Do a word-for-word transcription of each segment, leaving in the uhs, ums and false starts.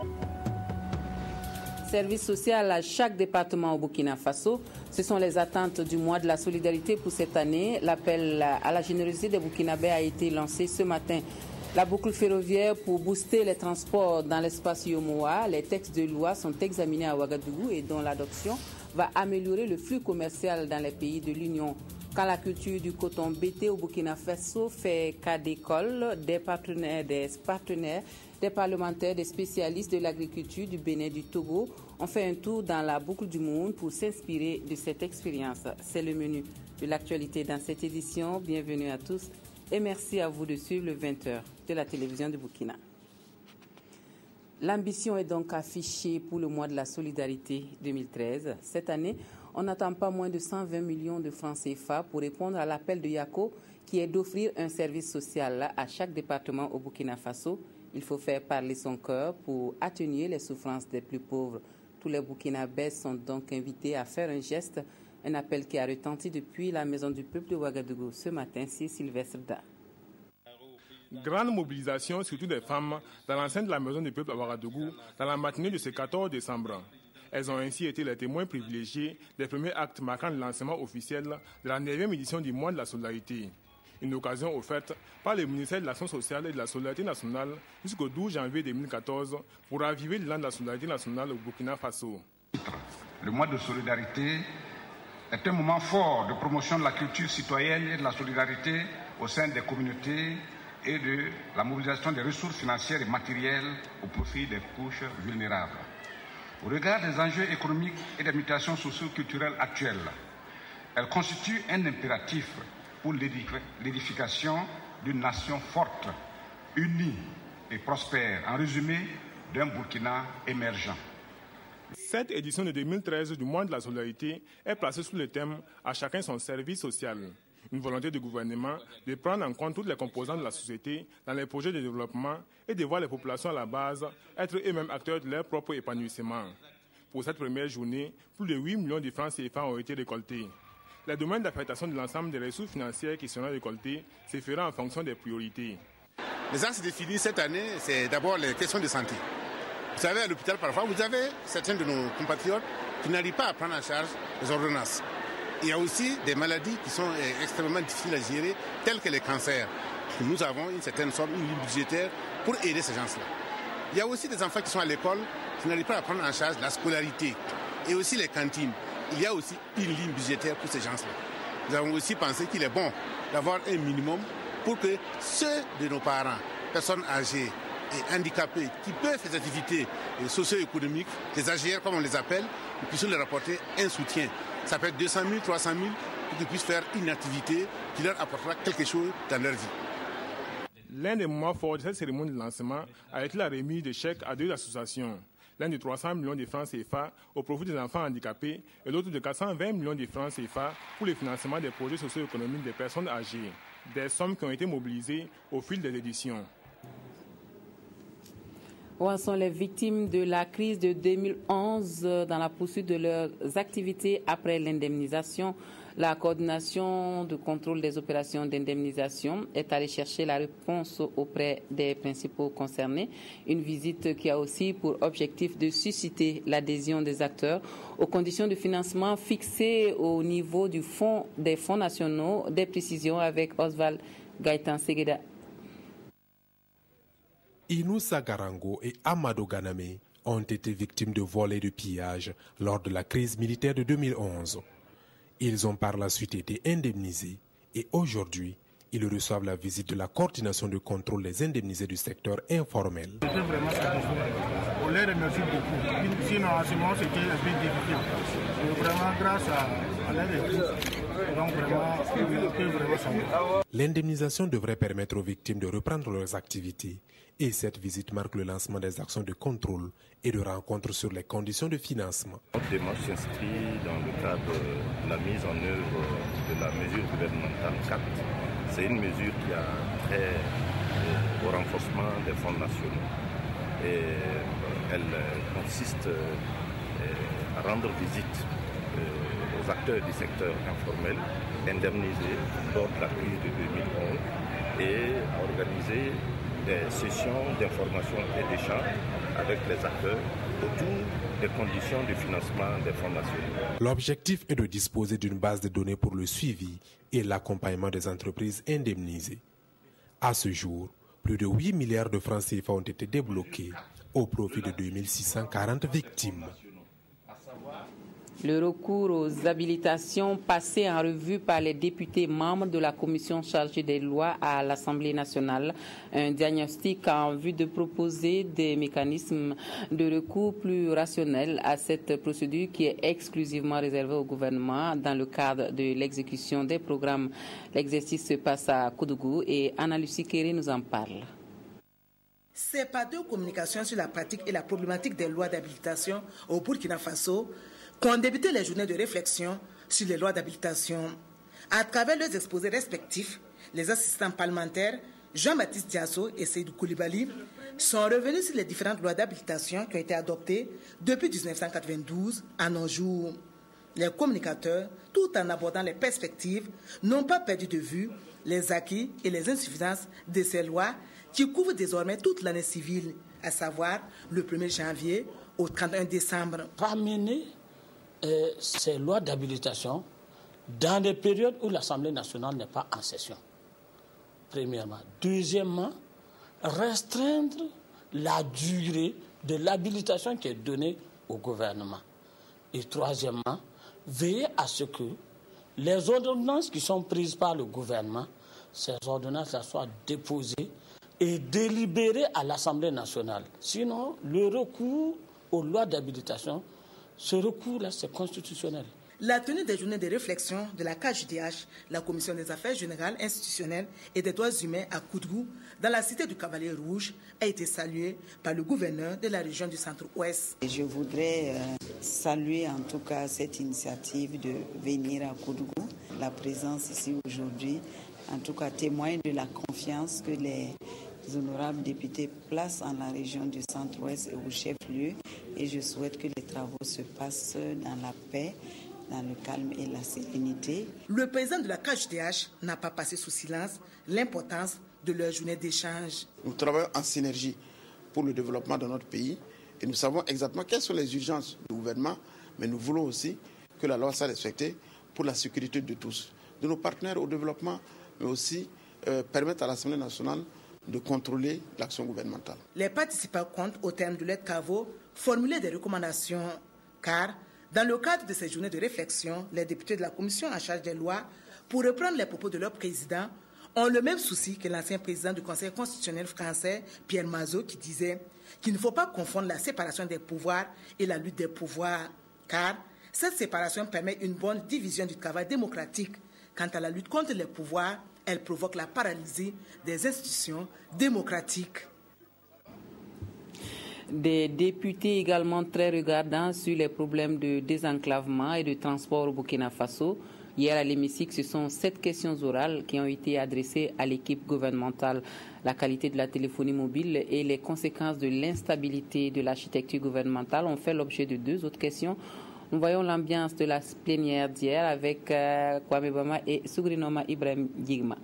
Service social à chaque département au Burkina Faso. Ce sont les attentes du mois de la solidarité pour cette année. L'appel à la générosité des Burkinabés a été lancé ce matin. La boucle ferroviaire pour booster les transports dans l'espace Yomoa. Les textes de loi sont examinés à Ouagadougou et dont l'adoption va améliorer le flux commercial dans les pays de l'Union. Quand la culture du coton B T au Burkina Faso fait cas d'école, des partenaires, des partenaires, des parlementaires, des spécialistes de l'agriculture du Bénin, du Togo ont fait un tour dans la boucle du monde pour s'inspirer de cette expérience. C'est le menu de l'actualité dans cette édition. Bienvenue à tous et merci à vous de suivre le vingt heures de la télévision du Burkina. L'ambition est donc affichée pour le mois de la solidarité deux mille treize. Cette année, on n'attend pas moins de cent vingt millions de francs C F A pour répondre à l'appel de Yako qui est d'offrir un service social à chaque département au Burkina Faso. Il faut faire parler son cœur pour atténuer les souffrances des plus pauvres. Tous les Burkinabés sont donc invités à faire un geste, un appel qui a retenti depuis la Maison du Peuple de Ouagadougou ce matin, c'est Sylvestre Da. Grande mobilisation, surtout des femmes, dans l'enceinte de la Maison du Peuple à Ouagadougou, dans la matinée de ce quatorze décembre. Elles ont ainsi été les témoins privilégiés des premiers actes marquant le lancement officiel de la neuvième édition du mois de la solidarité. Une occasion offerte par le ministère de l'Action sociale et de la solidarité nationale jusqu'au douze janvier deux mille quatorze pour raviver l'élan de la solidarité nationale au Burkina Faso. Le mois de solidarité est un moment fort de promotion de la culture citoyenne et de la solidarité au sein des communautés et de la mobilisation des ressources financières et matérielles au profit des couches vulnérables. Au regard des enjeux économiques et des mutations socio-culturelles actuelles, elle constitue un impératif pour l'édification d'une nation forte, unie et prospère, en résumé, d'un Burkina émergent. Cette édition de deux mille treize du mois de la solidarité est placée sous le thème « À chacun son service social ». Une volonté du gouvernement de prendre en compte toutes les composantes de la société dans les projets de développement et de voir les populations à la base être eux-mêmes acteurs de leur propre épanouissement. Pour cette première journée, plus de huit millions de francs C F A ont été récoltés. Les domaines d'affectation de l'ensemble des ressources financières qui seront récoltées se feront en fonction des priorités. Les axes définis cette année, c'est d'abord les questions de santé. Vous savez, à l'hôpital, parfois, vous avez certains de nos compatriotes qui n'arrivent pas à prendre en charge les ordonnances. Il y a aussi des maladies qui sont extrêmement difficiles à gérer, telles que les cancers. Nous avons une certaine somme, une ligne budgétaire pour aider ces gens-là. Il y a aussi des enfants qui sont à l'école, qui n'arrivent pas à prendre en charge la scolarité et aussi les cantines. Il y a aussi une ligne budgétaire pour ces gens-là. Nous avons aussi pensé qu'il est bon d'avoir un minimum pour que ceux de nos parents, personnes âgées et handicapés, qui peuvent faire des activités socio-économiques, les A G R comme on les appelle, nous puissions leur apporter un soutien. Ça peut être deux cent mille, trois cent mille, pour qu'ils puissent faire une activité qui leur apportera quelque chose dans leur vie. L'un des moments forts de cette cérémonie de lancement a été la remise de chèques à deux associations. L'un de trois cents millions de francs C F A au profit des enfants handicapés et l'autre de quatre cent vingt millions de francs C F A pour le financement des projets socio-économiques des personnes âgées. Des sommes qui ont été mobilisées au fil des éditions. Où en sont les victimes de la crise de deux mille onze dans la poursuite de leurs activités après l'indemnisation? La coordination de contrôle des opérations d'indemnisation est allée chercher la réponse auprès des principaux concernés. Une visite qui a aussi pour objectif de susciter l'adhésion des acteurs aux conditions de financement fixées au niveau du fonds, des fonds nationaux. Des précisions avec Oswald Gaëtan Segueda. Inoussa Garango et Amadou Ganame ont été victimes de vols et de pillages lors de la crise militaire de deux mille onze. Ils ont par la suite été indemnisés et aujourd'hui, ils reçoivent la visite de la coordination de contrôle des indemnisés du secteur informel. C'était vraiment satisfait. On les remercie beaucoup. Sinon, en ce moment, c'était un peu difficile. Et vraiment, grâce à, à l'aide de tous, donc vraiment, ils peuvent vraiment s'en. L'indemnisation devrait permettre aux victimes de reprendre leurs activités. Et cette visite marque le lancement des actions de contrôle et de rencontres sur les conditions de financement. Notre démarche s'inscrit dans le cadre de la mise en œuvre de la mesure gouvernementale quatre. C'est une mesure qui a trait au renforcement des fonds nationaux. Et elle consiste à rendre visite aux acteurs du secteur informel indemnisés lors de la crise de deux mille onze et à organiser des sessions d'information et d'échange avec les acteurs autour des conditions de financement des fonds nationaux. L'objectif est de disposer d'une base de données pour le suivi et l'accompagnement des entreprises indemnisées. À ce jour, plus de huit milliards de francs C F A ont été débloqués au profit de deux mille six cent quarante victimes. Le recours aux habilitations passées en revue par les députés membres de la commission chargée des lois à l'Assemblée nationale, un diagnostic en vue de proposer des mécanismes de recours plus rationnels à cette procédure qui est exclusivement réservée au gouvernement dans le cadre de l'exécution des programmes. L'exercice se passe à Koudougou et Anna-Lucie Kéré nous en parle. Ces pas de communication sur la pratique et la problématique des lois d'habilitation au Burkina Faso qu'ont débuté les journées de réflexion sur les lois d'habilitation. À travers leurs exposés respectifs, les assistants parlementaires Jean-Baptiste Diasso et Seydou Koulibaly sont revenus sur les différentes lois d'habilitation qui ont été adoptées depuis mille neuf cent quatre-vingt-douze à nos jours. Les communicateurs, tout en abordant les perspectives, n'ont pas perdu de vue les acquis et les insuffisances de ces lois qui couvrent désormais toute l'année civile, à savoir le premier janvier au trente et un décembre. Ramener euh, ces lois d'habilitation dans des périodes où l'Assemblée nationale n'est pas en session. Premièrement. Deuxièmement, restreindre la durée de l'habilitation qui est donnée au gouvernement. Et troisièmement, veiller à ce que les ordonnances qui sont prises par le gouvernement, ces ordonnances soient déposées et délibérées à l'Assemblée nationale. Sinon, le recours aux lois d'habilitation, ce recours-là, c'est constitutionnel. La tenue des journées de réflexion de la K J D H, la Commission des affaires générales institutionnelles et des droits humains à Koudougou, dans la cité du Cavalier Rouge, a été saluée par le gouverneur de la région du Centre-Ouest. Je voudrais euh, saluer en tout cas cette initiative de venir à Koudougou. La présence ici aujourd'hui, en tout cas, témoigne de la confiance que les honorables députés placent en la région du Centre-Ouest et au chef-lieu. Et je souhaite que les travaux se passent dans la paix, dans le calme et la sérénité. Le président de la K J D H n'a pas passé sous silence l'importance de leur journée d'échange. Nous travaillons en synergie pour le développement de notre pays et nous savons exactement quelles sont les urgences du gouvernement, mais nous voulons aussi que la loi soit respectée pour la sécurité de tous, de nos partenaires au développement, mais aussi euh, permettre à l'Assemblée nationale de contrôler l'action gouvernementale. Les participants comptent, au terme de leurs travaux, formuler des recommandations, car dans le cadre de ces journées de réflexion, les députés de la commission en charge des lois, pour reprendre les propos de leur président, ont le même souci que l'ancien président du Conseil constitutionnel français, Pierre Mazeaud, qui disait qu'il ne faut pas confondre la séparation des pouvoirs et la lutte des pouvoirs, car cette séparation permet une bonne division du travail démocratique. Quant à la lutte contre les pouvoirs, elle provoque la paralysie des institutions démocratiques. Des députés également très regardants sur les problèmes de désenclavement et de transport au Burkina Faso. Hier à l'hémicycle, ce sont sept questions orales qui ont été adressées à l'équipe gouvernementale. La qualité de la téléphonie mobile et les conséquences de l'instabilité de l'architecture gouvernementale ont fait l'objet de deux autres questions. Nous voyons l'ambiance de la plénière d'hier avec euh, Kwame Bama et Sougrinoma Ibrahim Yigma.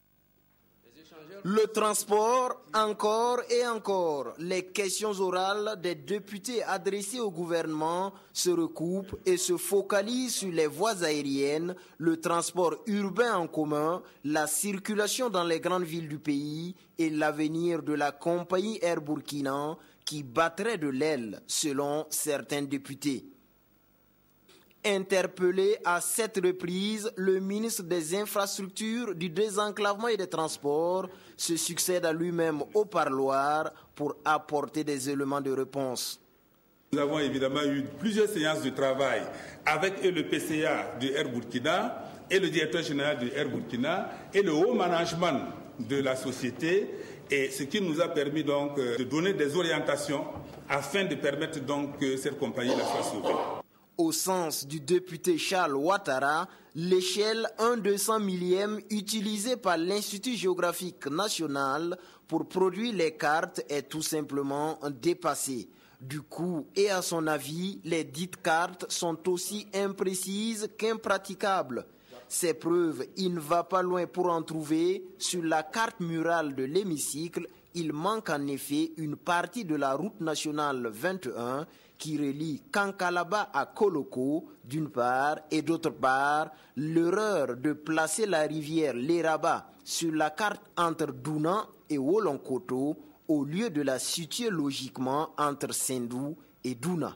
Le transport, encore et encore. Les questions orales des députés adressées au gouvernement se recoupent et se focalisent sur les voies aériennes, le transport urbain en commun, la circulation dans les grandes villes du pays et l'avenir de la compagnie Air Burkina qui battrait de l'aile, selon certains députés. Interpellé à sept reprises, le ministre des Infrastructures, du Désenclavement et des Transports se succède à lui-même au parloir pour apporter des éléments de réponse. Nous avons évidemment eu plusieurs séances de travail avec le P C A du Air Burkina et le directeur général du Air Burkina et le haut management de la société, et ce qui nous a permis donc de donner des orientations afin de permettre donc que cette compagnie la soit sauvée. Au sens du député Charles Ouattara, l'échelle un deux cents millième utilisée par l'Institut géographique national pour produire les cartes est tout simplement dépassée. Du coup, et à son avis, les dites cartes sont aussi imprécises qu'impraticables. Ces preuves, il ne va pas loin pour en trouver sur la carte murale de l'hémicycle il manque en effet une partie de la route nationale vingt et un qui relie Kankalaba à Koloko d'une part et d'autre part l'erreur de placer la rivière Leraba sur la carte entre Douna et Wolonkoto au lieu de la situer logiquement entre Sendou et Douna.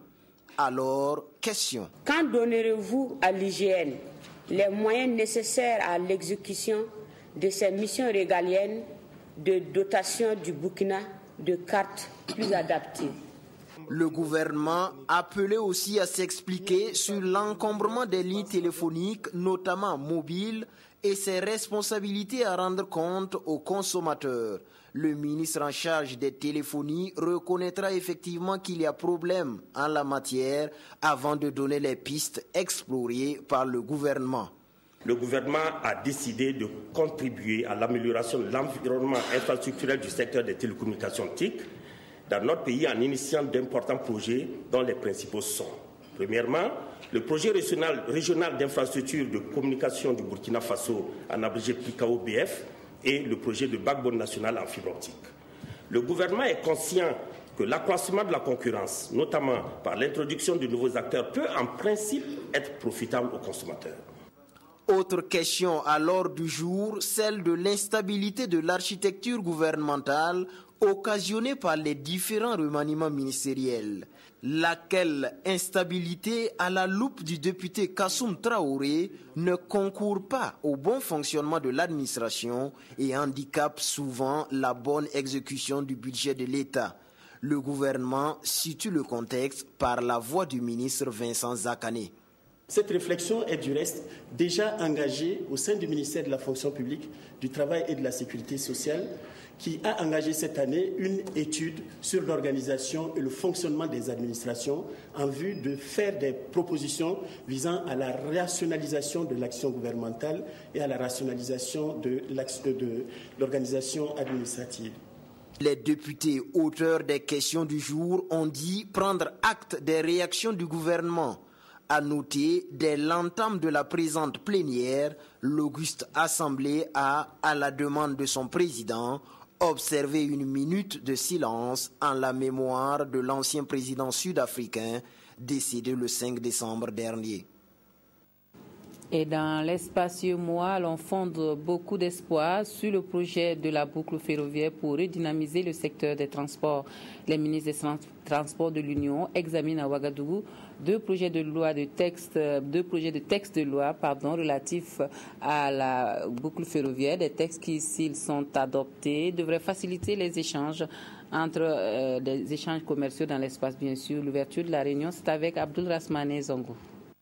Alors, question. Quand donnerez-vous à l'I G N les moyens nécessaires à l'exécution de ces missions régaliennes de dotation du Burkina de cartes plus adaptées? Le gouvernement appelait aussi à s'expliquer sur l'encombrement des lignes téléphoniques, notamment mobiles, et ses responsabilités à rendre compte aux consommateurs. Le ministre en charge des téléphonies reconnaîtra effectivement qu'il y a problème en la matière avant de donner les pistes explorées par le gouvernement. Le gouvernement a décidé de contribuer à l'amélioration de l'environnement infrastructurel du secteur des télécommunications T I C dans notre pays en initiant d'importants projets dont les principaux sont. Premièrement, le projet régional, régional d'infrastructure de communication du Burkina Faso, en abrégé P I C A O B F, et le projet de backbone national en fibre optique. Le gouvernement est conscient que l'accroissement de la concurrence, notamment par l'introduction de nouveaux acteurs, peut en principe être profitable aux consommateurs. Autre question à l'ordre du jour, celle de l'instabilité de l'architecture gouvernementale occasionnée par les différents remaniements ministériels. Laquelle instabilité, à la loupe du député Kassoum Traoré, ne concourt pas au bon fonctionnement de l'administration et handicape souvent la bonne exécution du budget de l'État. Le gouvernement situe le contexte par la voix du ministre Vincent Zakané. Cette réflexion est du reste déjà engagée au sein du ministère de la fonction publique, du travail et de la sécurité sociale, qui a engagé cette année une étude sur l'organisation et le fonctionnement des administrations en vue de faire des propositions visant à la rationalisation de l'action gouvernementale et à la rationalisation de l'organisation administrative. Les députés auteurs des questions du jour ont dit prendre acte des réactions du gouvernement. À noter, dès l'entame de la présente plénière, l'auguste Assemblée a, à la demande de son président, observé une minute de silence en la mémoire de l'ancien président sud-africain décédé le cinq décembre dernier. Et dans l'espace mois, l'on fonde beaucoup d'espoir sur le projet de la boucle ferroviaire pour redynamiser le secteur des transports. Les ministres des Transports de l'Union examinent à Ouagadougou deux projets de loi de texte, deux projets de texte de loi, pardon, relatifs à la boucle ferroviaire. Des textes qui, s'ils sont adoptés, devraient faciliter les échanges entre euh, des échanges commerciaux dans l'espace, bien sûr. L'ouverture de la réunion, c'est avec Abdul Rasmane Zongo.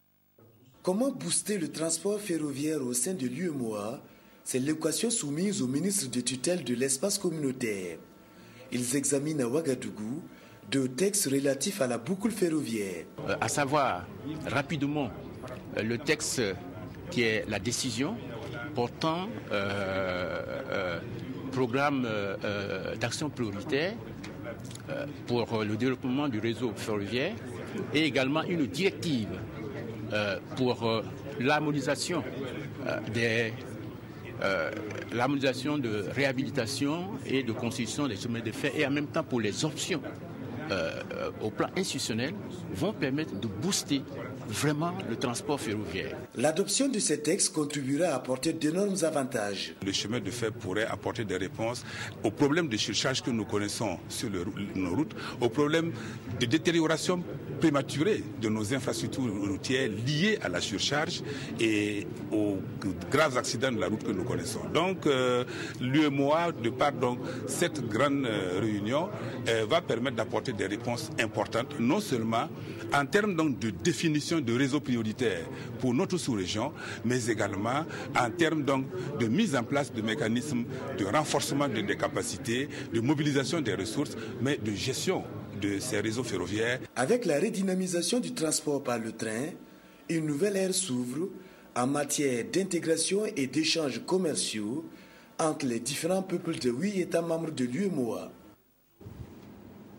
Comment booster le transport ferroviaire au sein de l'U E M O A? C'est l'équation soumise au ministre de tutelle de l'espace communautaire. Ils examinent à Ouagadougou deux textes relatifs à la boucle ferroviaire. Euh, à savoir, rapidement, euh, le texte qui est la décision portant euh, euh, programme euh, euh, d'action prioritaire euh, pour le développement du réseau ferroviaire et également une directive Euh, pour euh, l'harmonisation euh, des euh, l'harmonisation de réhabilitation et de construction des chemins de fer et en même temps pour les options euh, euh, au plan institutionnel vont permettre de booster vraiment le transport ferroviaire. L'adoption de ces textes contribuera à apporter d'énormes avantages. Le chemin de fer pourrait apporter des réponses aux problèmes de surcharge que nous connaissons sur le, nos routes, aux problèmes de détérioration prématurée de nos infrastructures routières liées à la surcharge et aux graves accidents de la route que nous connaissons. Donc euh, l'U E M O A, de par donc, cette grande euh, réunion, euh, va permettre d'apporter des réponses importantes, non seulement en termes donc, de définition de réseaux prioritaires pour notre sous-région, mais également en termes donc, de mise en place de mécanismes de renforcement de, des capacités, de mobilisation des ressources, mais de gestion de ces réseaux ferroviaires. Avec la redynamisation du transport par le train, une nouvelle ère s'ouvre en matière d'intégration et d'échanges commerciaux entre les différents peuples de huit États membres de l'U E M O A.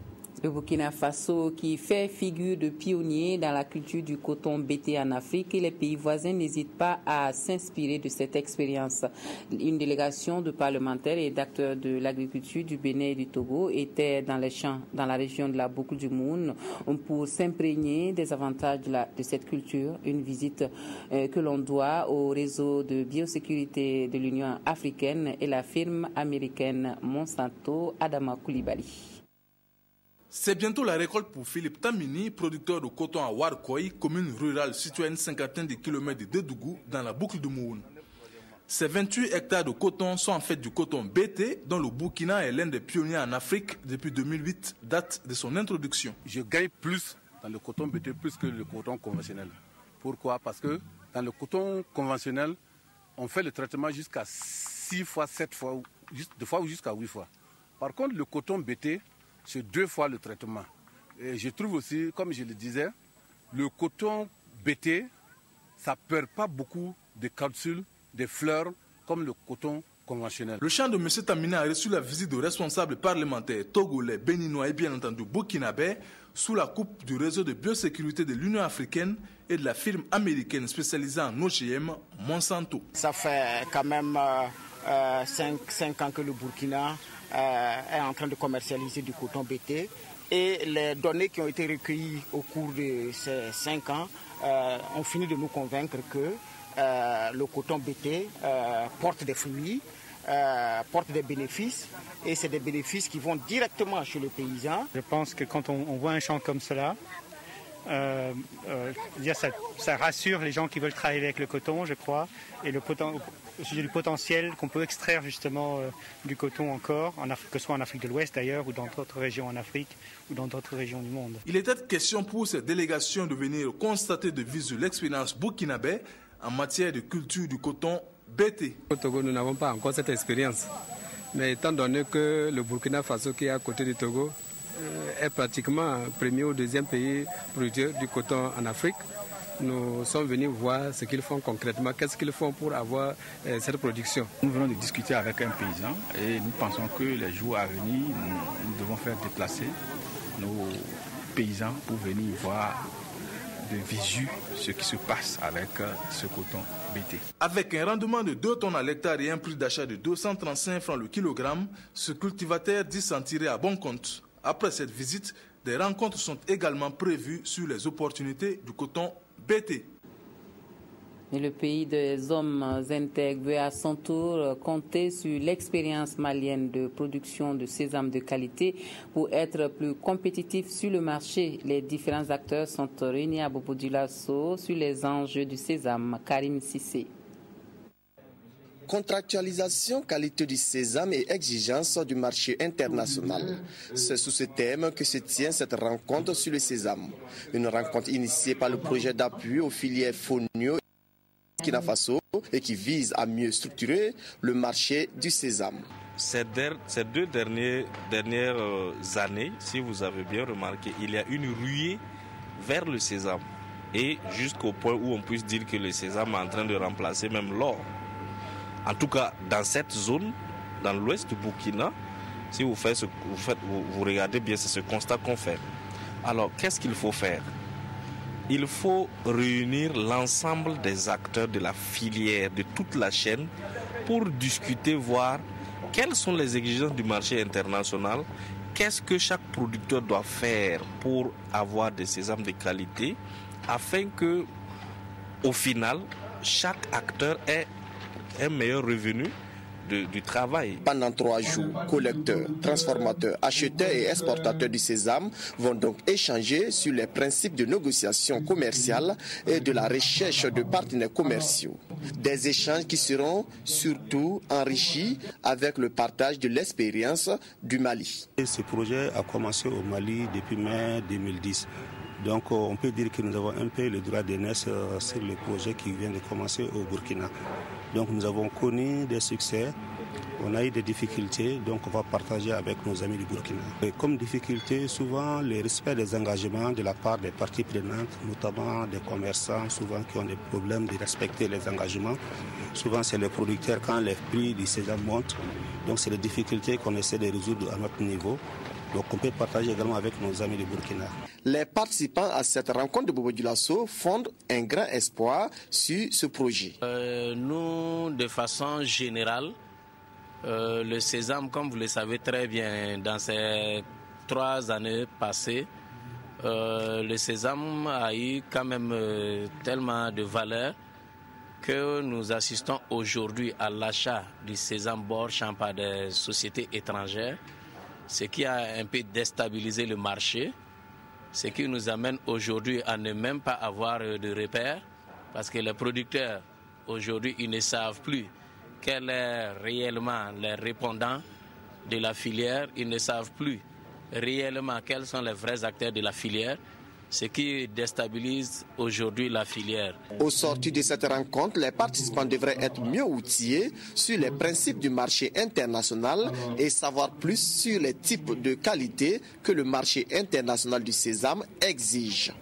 Le Burkina Faso, qui fait figure de pionnier dans la culture du coton bété en Afrique, et les pays voisins n'hésitent pas à s'inspirer de cette expérience. Une délégation de parlementaires et d'acteurs de l'agriculture du Bénin et du Togo était dans les champs, dans la région de la Boucle du Moun, pour s'imprégner des avantages de, la, de cette culture. Une visite euh, que l'on doit au réseau de biosécurité de l'Union africaine et la firme américaine Monsanto. Adama Koulibaly. C'est bientôt la récolte pour Philippe Tamini, producteur de coton à Warkoy, commune rurale située à une cinquantaine de kilomètres de Dédougou, dans la boucle de Moun. Ces vingt-huit hectares de coton sont en fait du coton B T, dont le Burkina est l'un des pionniers en Afrique depuis deux mille huit, date de son introduction. Je gagne plus dans le coton B T plus que le coton conventionnel. Pourquoi? Parce que dans le coton conventionnel, on fait le traitement jusqu'à six fois, sept fois, deux fois ou jusqu'à huit fois. Par contre, le coton B T, c'est deux fois le traitement. Et je trouve aussi, comme je le disais, le coton B T, ça ne perd pas beaucoup de capsules, de fleurs, comme le coton conventionnel. Le champ de M. Tamina a reçu la visite de responsables parlementaires togolais, béninois et bien entendu burkinabais sous la coupe du réseau de biosécurité de l'Union africaine et de la firme américaine spécialisée en O G M, Monsanto. Ça fait quand même euh, cinq ans que le Burkina Euh, est en train de commercialiser du coton B T et les données qui ont été recueillies au cours de ces cinq ans euh, ont fini de nous convaincre que euh, le coton B T euh, porte des fruits, euh, porte des bénéfices et c'est des bénéfices qui vont directement chez le paysan. Je pense que quand on, on voit un champ comme cela, euh, euh, dire ça, ça rassure les gens qui veulent travailler avec le coton, je crois, et le poten- au sujet du potentiel qu'on peut extraire justement euh, du coton encore, en Afrique, que ce soit en Afrique de l'Ouest d'ailleurs, ou dans d'autres régions en Afrique, ou dans d'autres régions du monde. Il était question pour cette délégation de venir constater de visu l'expérience burkinabé en matière de culture du coton B T. Au Togo, nous n'avons pas encore cette expérience, mais étant donné que le Burkina Faso qui est à côté du Togo est pratiquement premier ou deuxième pays producteur du coton en Afrique, nous sommes venus voir ce qu'ils font concrètement, qu'est-ce qu'ils font pour avoir euh, cette production. Nous venons de discuter avec un paysan et nous pensons que les jours à venir, nous, nous devons faire déplacer nos paysans pour venir voir de visu ce qui se passe avec ce coton B T. Avec un rendement de deux tonnes à l'hectare et un prix d'achat de deux cent trente-cinq francs le kilogramme, ce cultivateur dit s'en tirer à bon compte. Après cette visite, des rencontres sont également prévues sur les opportunités du coton B T. Et le pays des hommes intègres veut à son tour compter sur l'expérience malienne de production de sésame de qualité pour être plus compétitif sur le marché. Les différents acteurs sont réunis à Bobo Dioulasso sur les enjeux du sésame. Karim Sissé. Contractualisation, qualité du sésame et exigence du marché international. C'est sous ce thème que se tient cette rencontre sur le sésame. Une rencontre initiée par le projet d'appui aux filières Fonio Burkina Faso et qui vise à mieux structurer le marché du sésame. Ces, der- ces deux derniers, dernières années, si vous avez bien remarqué, il y a une ruée vers le sésame. Et jusqu'au point où on puisse dire que le sésame est en train de remplacer même l'or. En tout cas, dans cette zone, dans l'ouest du Burkina, si vous, faites ce, vous, faites, vous, vous regardez bien, c'est ce constat qu'on fait. Alors, qu'est-ce qu'il faut faire? Il faut réunir l'ensemble des acteurs de la filière, de toute la chaîne, pour discuter, voir quelles sont les exigences du marché international, qu'est-ce que chaque producteur doit faire pour avoir des sésames de qualité, afin que, au final, chaque acteur ait un meilleur revenu de, du travail. Pendant trois jours, collecteurs, transformateurs, acheteurs et exportateurs du sésame vont donc échanger sur les principes de négociation commerciale et de la recherche de partenaires commerciaux. Des échanges qui seront surtout enrichis avec le partage de l'expérience du Mali. Et ce projet a commencé au Mali depuis mai deux mille dix. Donc on peut dire que nous avons un peu le droit d'aînesse sur le projet qui vient de commencer au Burkina. Donc nous avons connu des succès, on a eu des difficultés, donc on va partager avec nos amis du Burkina. Et comme difficulté, souvent le respect des engagements de la part des parties prenantes, notamment des commerçants, souvent qui ont des problèmes de respecter les engagements. Souvent c'est les producteurs quand les prix du sésame montent, donc c'est les difficultés qu'on essaie de résoudre à notre niveau. Donc on peut partager également avec nos amis du Burkina. Les participants à cette rencontre de Bobo Dioulasso fondent un grand espoir sur ce projet. Euh, nous, de façon générale, euh, le sésame, comme vous le savez très bien, dans ces trois années passées, euh, le sésame a eu quand même euh, tellement de valeur que nous assistons aujourd'hui à l'achat du sésame Bourg-Champ par des sociétés étrangères, ce qui a un peu déstabilisé le marché, ce qui nous amène aujourd'hui à ne même pas avoir de repères, parce que les producteurs, aujourd'hui, ils ne savent plus quel est réellement les répondants de la filière, ils ne savent plus réellement quels sont les vrais acteurs de la filière, ce qui déstabilise aujourd'hui la filière. Au sortir de cette rencontre, les participants devraient être mieux outillés sur les principes du marché international et savoir plus sur les types de qualité que le marché international du sésame exige.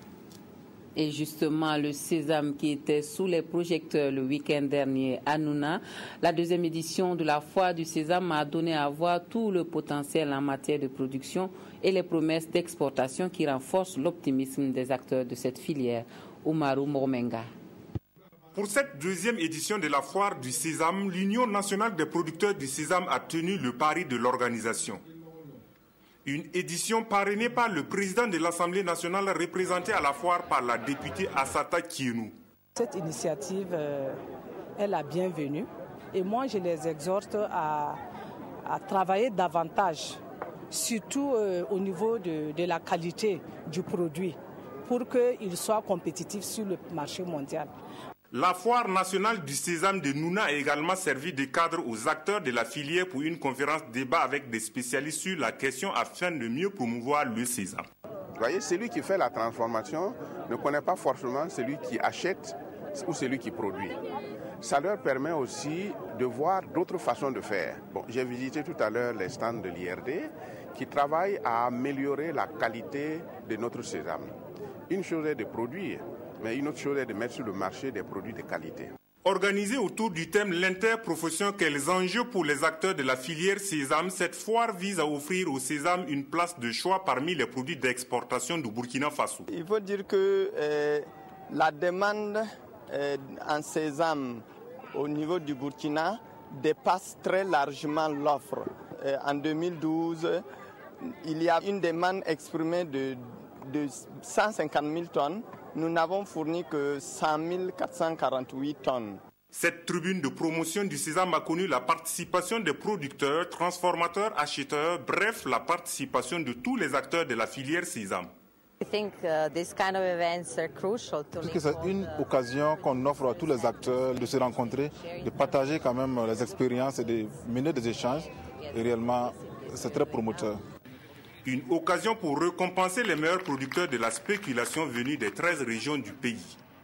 Et justement, le sésame qui était sous les projecteurs le week-end dernier à Nouna, la deuxième édition de la foire du sésame a donné à voir tout le potentiel en matière de production et les promesses d'exportation qui renforcent l'optimisme des acteurs de cette filière. Oumarou Mormenga. Pour cette deuxième édition de la foire du sésame, l'Union nationale des producteurs du sésame a tenu le pari de l'organisation. Une édition parrainée par le président de l'Assemblée nationale, représenté à la foire par la députée Assata Kienou. Cette initiative euh, est la bienvenue et moi je les exhorte à, à travailler davantage, surtout euh, au niveau de, de la qualité du produit, pour qu'il soit compétitif sur le marché mondial. La foire nationale du sésame de Nouna a également servi de cadre aux acteurs de la filière pour une conférence débat avec des spécialistes sur la question afin de mieux promouvoir le sésame. Vous voyez, celui qui fait la transformation ne connaît pas forcément celui qui achète ou celui qui produit. Ça leur permet aussi de voir d'autres façons de faire. Bon, j'ai visité tout à l'heure les stands de l'I R D qui travaillent à améliorer la qualité de notre sésame. Une chose est de produire, mais une autre chose est de mettre sur le marché des produits de qualité. Organisée autour du thème l'interprofession, quels enjeux pour les acteurs de la filière sésame, cette foire vise à offrir au sésame une place de choix parmi les produits d'exportation du Burkina Faso. Il faut dire que euh, la demande euh, en sésame au niveau du Burkina dépasse très largement l'offre. Euh, en deux mille douze, il y a une demande exprimée de, de cent cinquante mille tonnes. Nous n'avons fourni que cent mille quatre cent quarante-huit tonnes. Cette tribune de promotion du sésame a connu la participation des producteurs, transformateurs, acheteurs, bref, la participation de tous les acteurs de la filière sésame. Je pense que c'est une occasion qu'on offre à tous les acteurs de se rencontrer, de partager quand même les expériences et de mener des échanges. Et réellement, c'est très promoteur. Une occasion pour récompenser les meilleurs producteurs de la spéculation venus des treize régions du pays.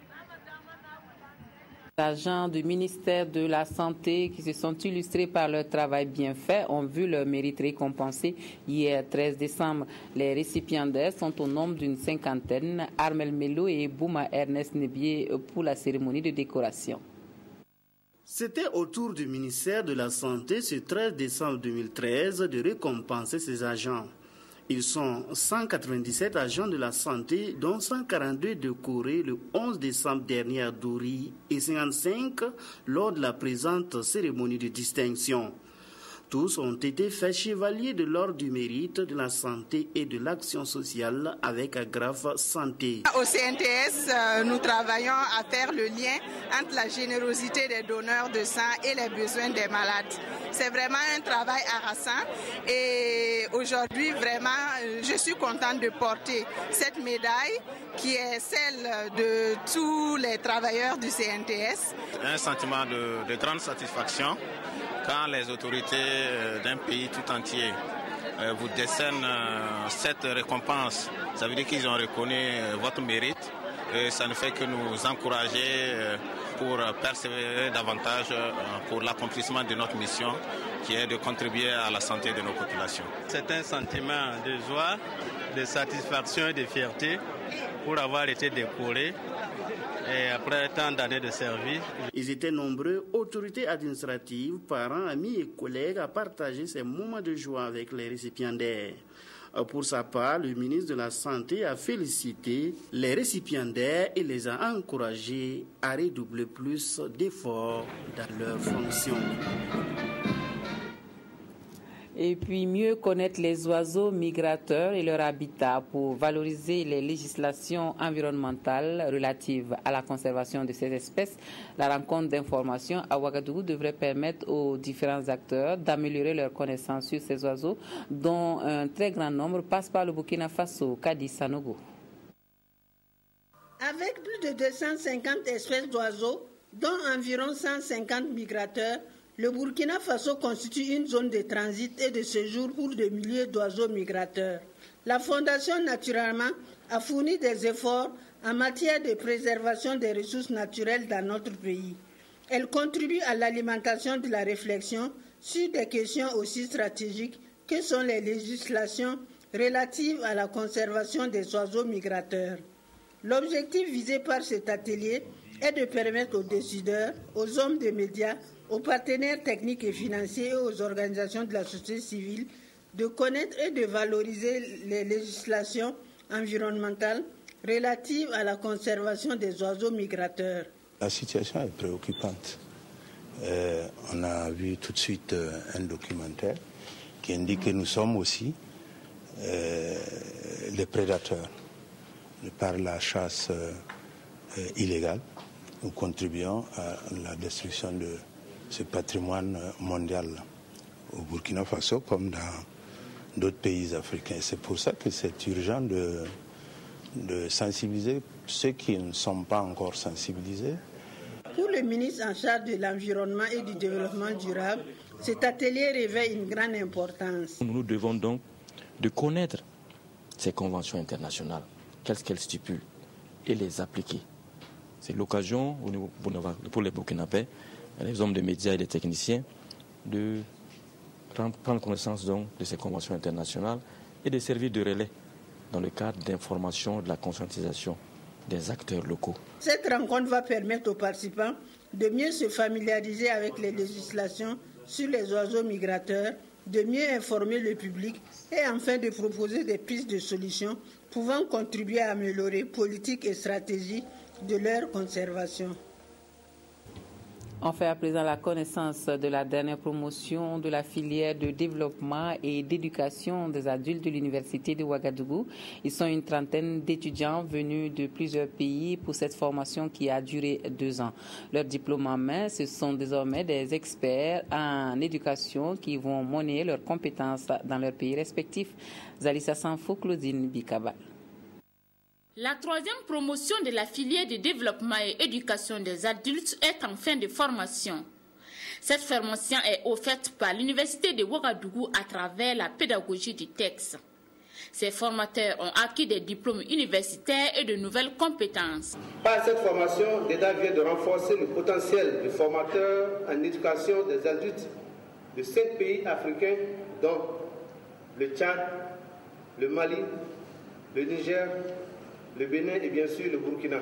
Les agents du ministère de la Santé qui se sont illustrés par leur travail bien fait ont vu leur mérite récompensé hier treize décembre. Les récipiendaires sont au nombre d'une cinquantaine, Armel Melo et Bouma Ernest Nebier pour la cérémonie de décoration. C'était au tour du ministère de la Santé ce treize décembre deux mille treize de récompenser ces agents. Ils sont cent quatre-vingt-dix-sept agents de la santé, dont cent quarante-deux décorés le onze décembre dernier à Douri et cinquante-cinq lors de la présente cérémonie de distinction. Tous ont été faits chevaliers de l'ordre du mérite de la santé et de l'action sociale avec Agrafe Santé. Au C N T S, nous travaillons à faire le lien entre la générosité des donneurs de sang et les besoins des malades. C'est vraiment un travail harassant et aujourd'hui, vraiment, je suis contente de porter cette médaille qui est celle de tous les travailleurs du C N T S. Un sentiment de, de grande satisfaction quand les autorités d'un pays tout entier vous décernent cette récompense. Ça veut dire qu'ils ont reconnu votre mérite et ça ne fait que nous encourager pour persévérer davantage pour l'accomplissement de notre mission qui est de contribuer à la santé de nos populations. C'est un sentiment de joie, de satisfaction et de fierté pour avoir été décoré Et après tant d'années de service. Ils étaient nombreux, autorités administratives, parents, amis et collègues, à partager ces moments de joie avec les récipiendaires. Pour sa part, le ministre de la Santé a félicité les récipiendaires et les a encouragés à redoubler plus d'efforts dans leurs fonctions. Et puis mieux connaître les oiseaux migrateurs et leur habitat pour valoriser les législations environnementales relatives à la conservation de ces espèces. La rencontre d'informations à Ouagadougou devrait permettre aux différents acteurs d'améliorer leur connaissance sur ces oiseaux, dont un très grand nombre passe par le Burkina Faso. Kadi Sanogo. Avec plus de deux cent cinquante espèces d'oiseaux, dont environ cent cinquante migrateurs, le Burkina Faso constitue une zone de transit et de séjour pour des milliers d'oiseaux migrateurs. La Fondation Naturellement a fourni des efforts en matière de préservation des ressources naturelles dans notre pays. Elle contribue à l'alimentation de la réflexion sur des questions aussi stratégiques que sont les législations relatives à la conservation des oiseaux migrateurs. L'objectif visé par cet atelier est de permettre aux décideurs, aux hommes des médias, aux partenaires techniques et financiers et aux organisations de la société civile de connaître et de valoriser les législations environnementales relatives à la conservation des oiseaux migrateurs. La situation est préoccupante. Euh, on a vu tout de suite euh, un documentaire qui indique que nous sommes aussi euh, les prédateurs par la chasse euh, euh, illégale. Nous contribuons à la destruction de ce patrimoine mondial au Burkina Faso comme dans d'autres pays africains. C'est pour ça que c'est urgent de, de sensibiliser ceux qui ne sont pas encore sensibilisés. Pour le ministre en charge de l'environnement et du développement durable, cet atelier revêt une grande importance. Nous devons donc de connaître ces conventions internationales, qu'est-ce qu'elles stipulent, et les appliquer. C'est l'occasion pour les Burkinabés, les hommes des médias et les techniciens, de prendre connaissance donc de ces conventions internationales et de servir de relais dans le cadre d'information, de la conscientisation des acteurs locaux. Cette rencontre va permettre aux participants de mieux se familiariser avec les législations sur les oiseaux migrateurs, de mieux informer le public et enfin de proposer des pistes de solutions pouvant contribuer à améliorer politiques et stratégies de leur conservation. On fait à présent la connaissance de la dernière promotion de la filière de développement et d'éducation des adultes de l'Université de Ouagadougou. Ils sont une trentaine d'étudiants venus de plusieurs pays pour cette formation qui a duré deux ans. Leurs diplômes en main, ce sont désormais des experts en éducation qui vont monnayer leurs compétences dans leurs pays respectifs. Zalissa Sanfo, Claudine Bikaba. La troisième promotion de la filière de développement et éducation des adultes est en fin de formation. Cette formation est offerte par l'Université de Ouagadougou à travers la pédagogie du texte. Ces formateurs ont acquis des diplômes universitaires et de nouvelles compétences. Par cette formation, l'État vient de renforcer le potentiel de formateurs en éducation des adultes de cinq pays africains, dont le Tchad, le Mali, le Niger, le Bénin et bien sûr le Burkina.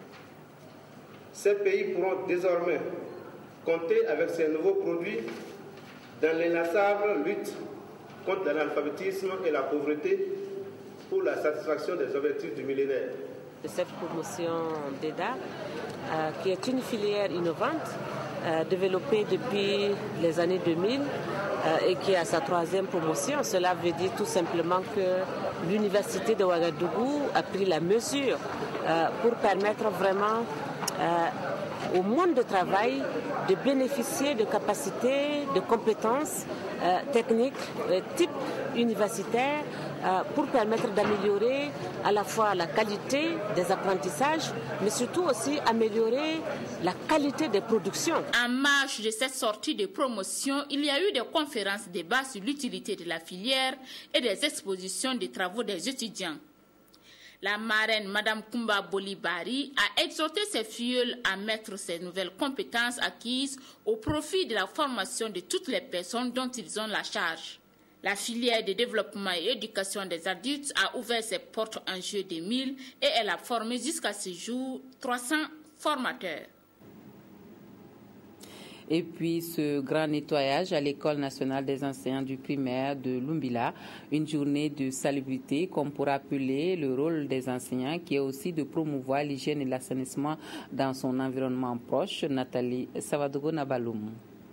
Ces pays pourront désormais compter avec ces nouveaux produits dans l'inlassable lutte contre l'analphabétisme et la pauvreté pour la satisfaction des objectifs du millénaire. Cette promotion d'E D A, euh, qui est une filière innovante, euh, développée depuis les années deux mille euh, et qui est à sa troisième promotion, cela veut dire tout simplement que l'Université de Ouagadougou a pris la mesure euh, pour permettre vraiment euh, au monde de travail de bénéficier de capacités, de compétences euh, techniques, de type universitaire, euh, pour permettre d'améliorer à la fois la qualité des apprentissages, mais surtout aussi améliorer la qualité des productions. En marge de cette sortie de promotion, il y a eu des conférences, débats sur l'utilité de la filière et des expositions des travaux des étudiants. La marraine, Madame Kumba Bolibari, a exhorté ses filleuls à mettre ces nouvelles compétences acquises au profit de la formation de toutes les personnes dont ils ont la charge. La filière de développement et éducation des adultes a ouvert ses portes en juillet deux mille et elle a formé jusqu'à ce jour trois cents formateurs. Et puis ce grand nettoyage à l'École nationale des enseignants du primaire de Lumbila, une journée de salubrité comme pour rappeler le rôle des enseignants qui est aussi de promouvoir l'hygiène et l'assainissement dans son environnement proche. Nathalie Savadogo Nabaloum.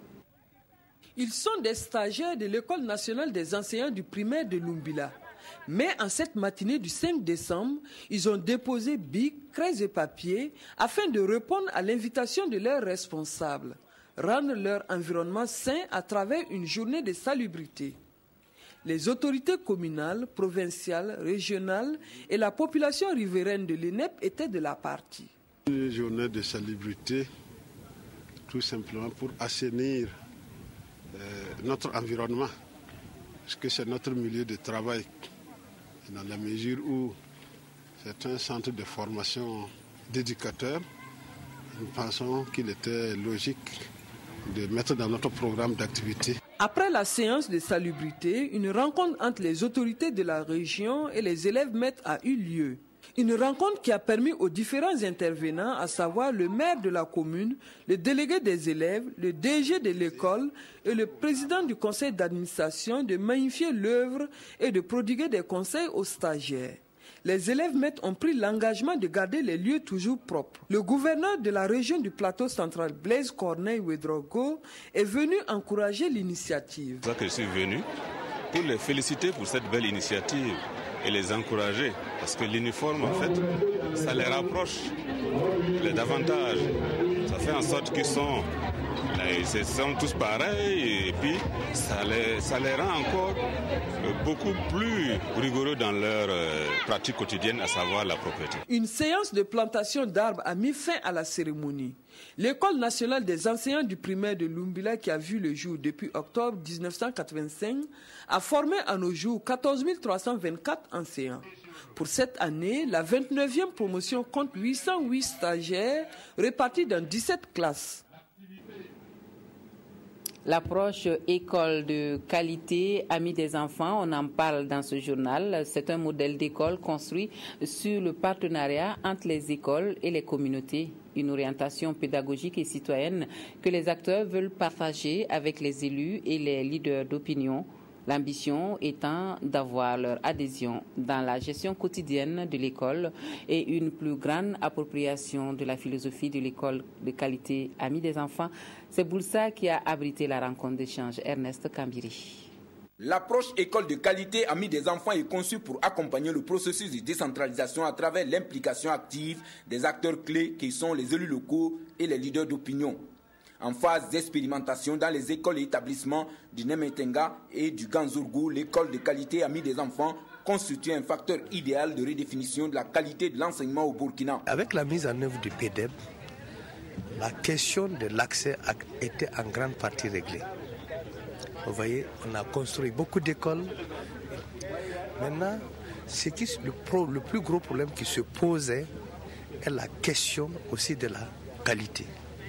Ils sont des stagiaires de l'École nationale des enseignants du primaire de Lumbila. Mais en cette matinée du cinq décembre, ils ont déposé bics, craies et papiers afin de répondre à l'invitation de leurs responsables. Rendre leur environnement sain à travers une journée de salubrité. Les autorités communales, provinciales, régionales et la population riveraine de l'E N E P étaient de la partie. Une journée de salubrité, tout simplement pour assainir euh, notre environnement, parce que c'est notre milieu de travail, dans la mesure où c'est un centre de formation d'éducateurs. Nous pensons qu'il était logique de mettre dans notre programme d'activité. Après la séance de salubrité, une rencontre entre les autorités de la région et les élèves maîtres a eu lieu. Une rencontre qui a permis aux différents intervenants, à savoir le maire de la commune, le délégué des élèves, le D G de l'école et le président du conseil d'administration de magnifier l'œuvre et de prodiguer des conseils aux stagiaires. Les élèves maîtres ont pris l'engagement de garder les lieux toujours propres. Le gouverneur de la région du plateau central, Blaise Corneille Ouedraogo, est venu encourager l'initiative. C'est pour ça que je suis venu, pour les féliciter pour cette belle initiative et les encourager. Parce que l'uniforme, en fait, ça les rapproche les davantage. Ça fait en sorte qu'ils sont, ils sont tous pareils et puis ça les, ça les rend encore beaucoup plus rigoureux dans leur euh, pratique quotidienne, à savoir la propreté. Une séance de plantation d'arbres a mis fin à la cérémonie. L'École nationale des enseignants du primaire de Lumbila, qui a vu le jour depuis octobre mille neuf cent quatre-vingt-cinq, a formé à nos jours quatorze mille trois cent vingt-quatre enseignants. Pour cette année, la vingt-neuvième promotion compte huit cent huit stagiaires répartis dans dix-sept classes. L'approche école de qualité, amis des enfants, on en parle dans ce journal. C'est un modèle d'école construit sur le partenariat entre les écoles et les communautés. Une orientation pédagogique et citoyenne que les acteurs veulent partager avec les élus et les leaders d'opinion. L'ambition étant d'avoir leur adhésion dans la gestion quotidienne de l'école et une plus grande appropriation de la philosophie de l'école de qualité Amis des enfants. C'est Boulsa qui a abrité la rencontre d'échange. Ernest Kambiri. L'approche école de qualité Amis des enfants est conçue pour accompagner le processus de décentralisation à travers l'implication active des acteurs clés qui sont les élus locaux et les leaders d'opinion. En phase d'expérimentation dans les écoles et établissements du Nemetenga et du Ganzourgou, l'école de qualité Amis des enfants constitue un facteur idéal de redéfinition de la qualité de l'enseignement au Burkina. Avec la mise en œuvre du P D E B, la question de l'accès a été en grande partie réglée. Vous voyez, on a construit beaucoup d'écoles. Maintenant, ce qui, le, pro, le plus gros problème qui se posait est la question aussi de la qualité.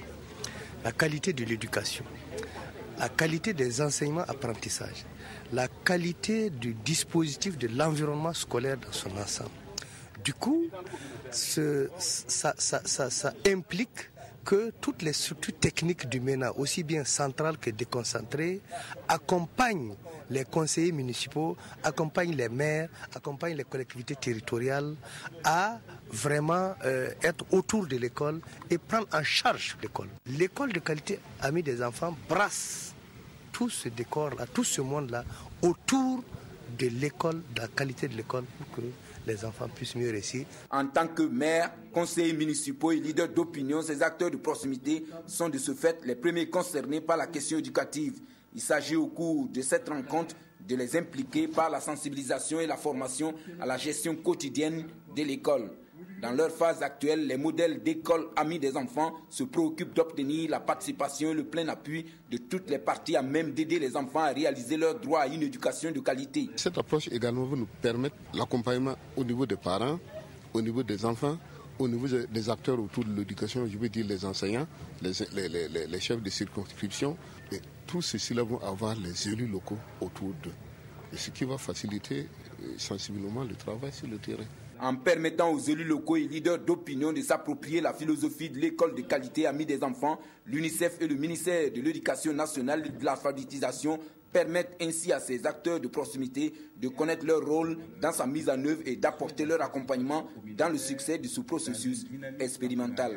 La qualité de l'éducation, la qualité des enseignements apprentissages, la qualité du dispositif de l'environnement scolaire dans son ensemble. Du coup, ce, ça, ça, ça, ça implique que toutes les structures techniques du MENA, aussi bien centrales que déconcentrées, accompagnent les conseillers municipaux, accompagnent les maires, accompagnent les collectivités territoriales à vraiment euh, être autour de l'école et prendre en charge l'école. L'école de qualité Amis des enfants brasse tout ce décor-là, tout ce monde-là autour de l'école, de la qualité de l'école pour que les enfants puissent mieux réussir. En tant que maire, conseillers municipaux et leaders d'opinion, ces acteurs de proximité sont de ce fait les premiers concernés par la question éducative. Il s'agit au cours de cette rencontre de les impliquer par la sensibilisation et la formation à la gestion quotidienne de l'école. Dans leur phase actuelle, les modèles d'école Amis des enfants se préoccupent d'obtenir la participation et le plein appui de toutes les parties à même d'aider les enfants à réaliser leur droit à une éducation de qualité. Cette approche également va nous permettre l'accompagnement au niveau des parents, au niveau des enfants, au niveau des acteurs autour de l'éducation, je veux dire les enseignants, les, les, les, les chefs de circonscription. Et tous ceux-là vont avoir les élus locaux autour d'eux. Et ce qui va faciliter sensiblement le travail sur le terrain. en permettant aux élus locaux et leaders d'opinion de s'approprier la philosophie de l'école de qualité amie des enfants. L'UNICEF et le ministère de l'Éducation nationale et de l'alphabétisation permettent ainsi à ces acteurs de proximité de connaître leur rôle dans sa mise en œuvre et d'apporter leur accompagnement dans le succès de ce processus expérimental.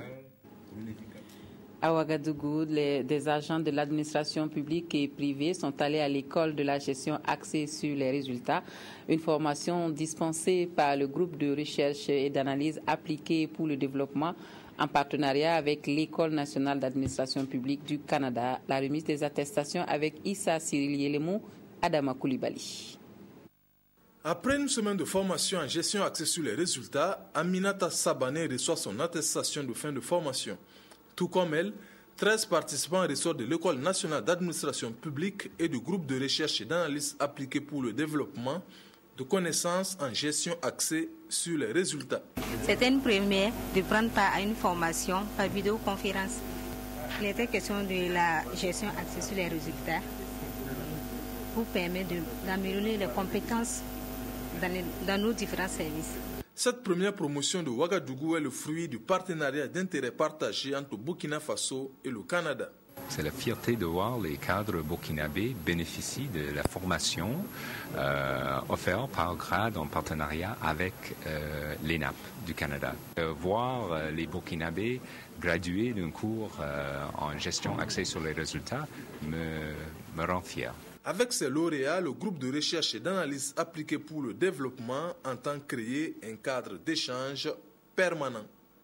À Ouagadougou, les, des agents de l'administration publique et privée sont allés à l'école de la gestion axée sur les résultats, une formation dispensée par le groupe de recherche et d'analyse appliquée pour le développement en partenariat avec l'École nationale d'administration publique du Canada. La remise des attestations avec Issa Cyril Yelemou, Adama Koulibaly. Après une semaine de formation en gestion axée sur les résultats, Aminata Sabané reçoit son attestation de fin de formation. Tout comme elle, treize participants ressortent de l'École nationale d'administration publique et du groupe de recherche et d'analyse appliquée pour le développement de connaissances en gestion axée sur les résultats. C'était une première de prendre part à une formation par vidéoconférence. Il était question de la gestion axée sur les résultats pour permettre d'améliorer les compétences dans, les, dans nos différents services. Cette première promotion de Ouagadougou est le fruit du partenariat d'intérêt partagé entre Burkina Faso et le Canada. C'est la fierté de voir les cadres burkinabés bénéficier de la formation euh, offerte par grade en partenariat avec euh, l'E N A P du Canada. Euh, voir euh, les burkinabés graduer d'un cours euh, en gestion axée sur les résultats me, me rend fier. Avec ces lauréats, le groupe de recherche et d'analyse appliquée pour le développement entend créer un cadre d'échange permanent.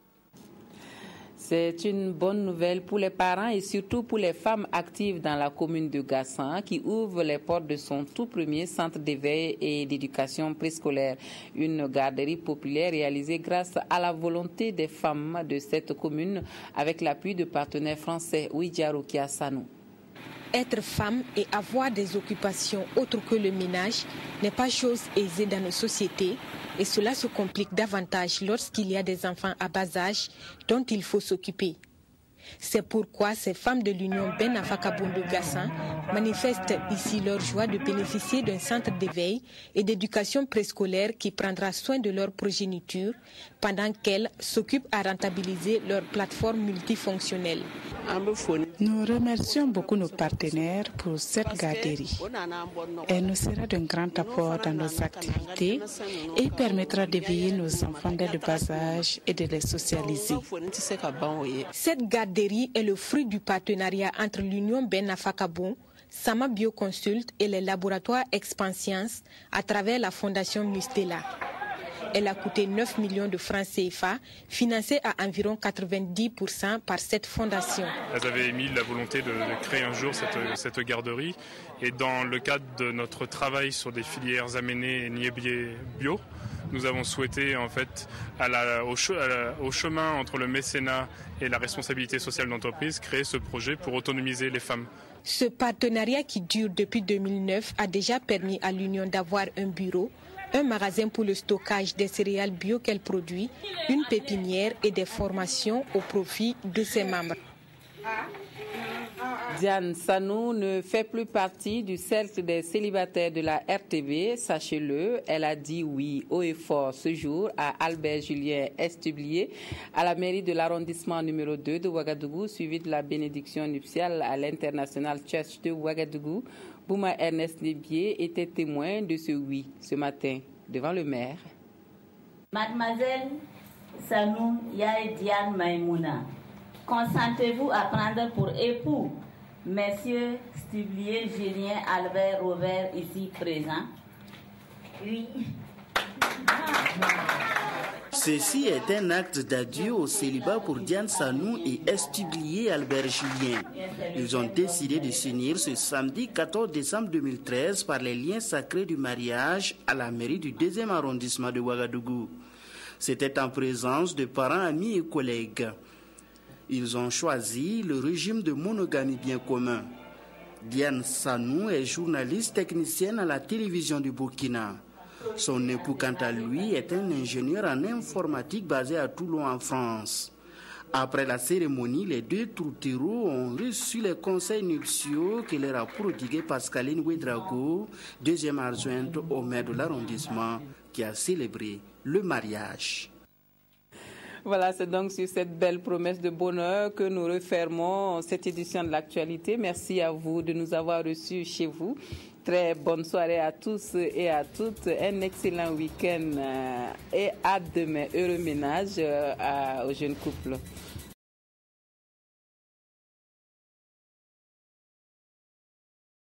C'est une bonne nouvelle pour les parents et surtout pour les femmes actives dans la commune de Gassan qui ouvre les portes de son tout premier centre d'éveil et d'éducation préscolaire. Une garderie populaire réalisée grâce à la volonté des femmes de cette commune avec l'appui de partenaires français Ouidjaro Kiasanou. Être femme et avoir des occupations autres que le ménage n'est pas chose aisée dans nos sociétés et cela se complique davantage lorsqu'il y a des enfants à bas âge dont il faut s'occuper. C'est pourquoi ces femmes de l'Union Ben Afakabondo Gassan manifestent ici leur joie de bénéficier d'un centre d'éveil et d'éducation préscolaire qui prendra soin de leur progéniture pendant qu'elles s'occupent à rentabiliser leur plateforme multifonctionnelle. Nous remercions beaucoup nos partenaires pour cette garderie. Elle nous sera d'un grand apport dans nos activités et permettra d'éveiller nos enfants dès le bas âge et de les socialiser. Cette garderie est le fruit du partenariat entre l'Union Ben Afakabon, Sama Bioconsult et les laboratoires Expanscience à travers la fondation Mustela. Elle a coûté neuf millions de francs C F A, financée à environ quatre-vingt-dix pour cent par cette fondation. Elles avaient émis la volonté de, de créer un jour cette, cette garderie. Et dans le cadre de notre travail sur des filières aménées et niébier bio, nous avons souhaité, en fait, à la, au, che, à la, au chemin entre le mécénat et la responsabilité sociale d'entreprise, créer ce projet pour autonomiser les femmes. Ce partenariat qui dure depuis deux mille neuf a déjà permis à l'Union d'avoir un bureau, un magasin pour le stockage des céréales bio qu'elle produit, une pépinière et des formations au profit de ses membres. Diane Sanou ne fait plus partie du cercle des célibataires de la R T V, sachez-le. Elle a dit oui haut et fort ce jour à Albert Julien Estublier, à la mairie de l'arrondissement numéro deux de Ouagadougou, suivi de la bénédiction nuptiale à l'International Church de Ouagadougou. Bouma Ernest Nebier était témoin de ce oui ce matin devant le maire. Mademoiselle Sanou Yaye Diane Maïmouna, consentez-vous à prendre pour époux Messieurs Stublier, Julien, Albert, Robert, ici présents? Oui. Ceci est un acte d'adieu au célibat pour Diane Sanou et Estublier Albert Julien. Ils ont décidé de s'unir ce samedi quatorze décembre deux mille treize par les liens sacrés du mariage à la mairie du deuxième arrondissement de Ouagadougou. C'était en présence de parents, amis et collègues. Ils ont choisi le régime de monogamie bien commun. Diane Sanou est journaliste technicienne à la télévision du Burkina. Son époux, quant à lui, est un ingénieur en informatique basé à Toulon, en France. Après la cérémonie, les deux tourtereaux ont reçu les conseils nuptiaux que leur a prodigué Pascaline Ouedraogo, deuxième adjointe au maire de l'arrondissement, qui a célébré le mariage. Voilà, c'est donc sur cette belle promesse de bonheur que nous refermons cette édition de l'actualité. Merci à vous de nous avoir reçus chez vous. Très bonne soirée à tous et à toutes. Un excellent week-end et à demain. Heureux ménage aux jeunes couples.